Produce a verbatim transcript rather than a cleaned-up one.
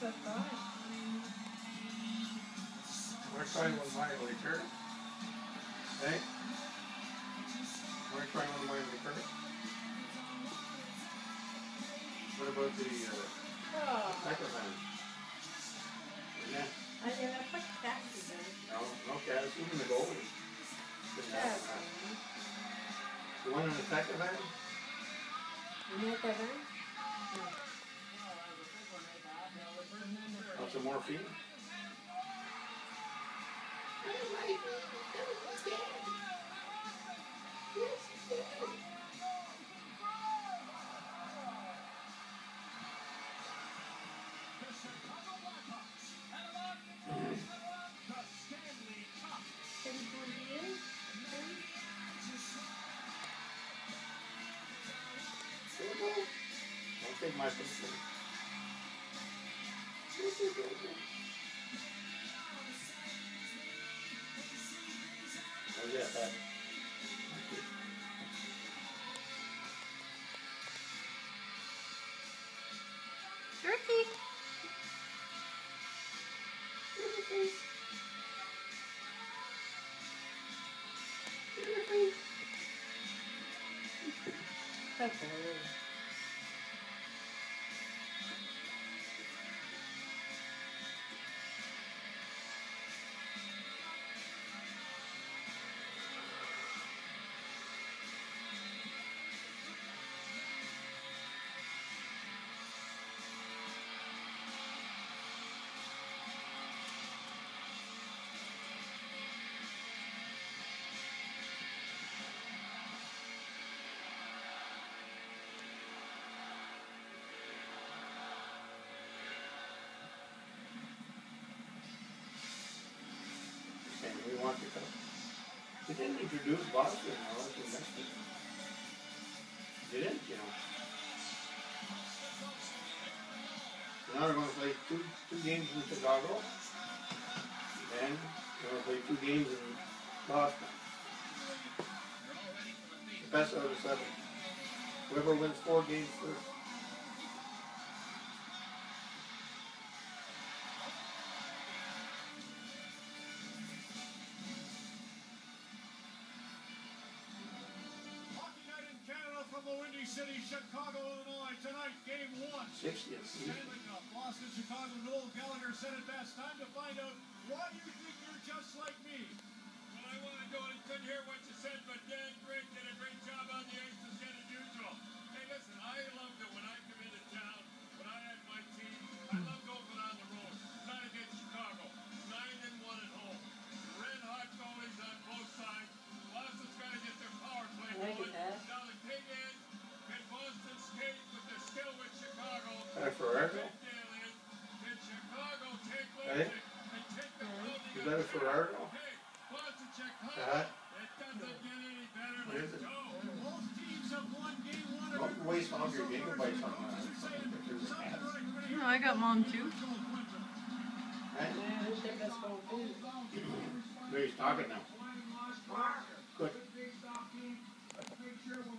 that's fine. We're trying one of my liquor. Hey? We're trying one of my liquor. What about the uh, Oh. second man? Yeah. I never put taxi then. No, no cats, even the goalie. That's The one in the second van? You know what that is? No. Want some morphine? Don't take my picture. Oh yeah, that. Shortcake. That's hilarious. And we want to come. We didn't introduce Boston, I was in Mexico. Didn't, you know. So now we're going to play two two games in Chicago. And we're going to play two games in Boston. The best out of seven. Whoever wins four games first. City, Chicago, Illinois, tonight, game one. sixtieth. Stanley Cup, lost in Chicago. Noel Gallagher said it best. Time to find out why you think you're just like me. Well, I want to go and couldn't hear what you said, but Dan Grigg did a great job on the ice as good as usual. Hey, listen, I loved it when I come into town, when I had my team. I loved opening on the road. Not against Chicago. Nine and one at home. Red hot goalies on both sides. Boston's got to get their power play going. Now the big end. Can Boston skate with their skill with Chicago? Hey, Ferraro? Can Chicago take Hey? and take the building? Is that a Ferraro? Hey, Boston, Chicago. Uh-huh. It doesn't get any better. What is Let's it? go. Both teams have won game one. Don't waste all your gigabytes on that. No, I got mom too. Hey? Man, who's their best phone food? He's talking now. Good.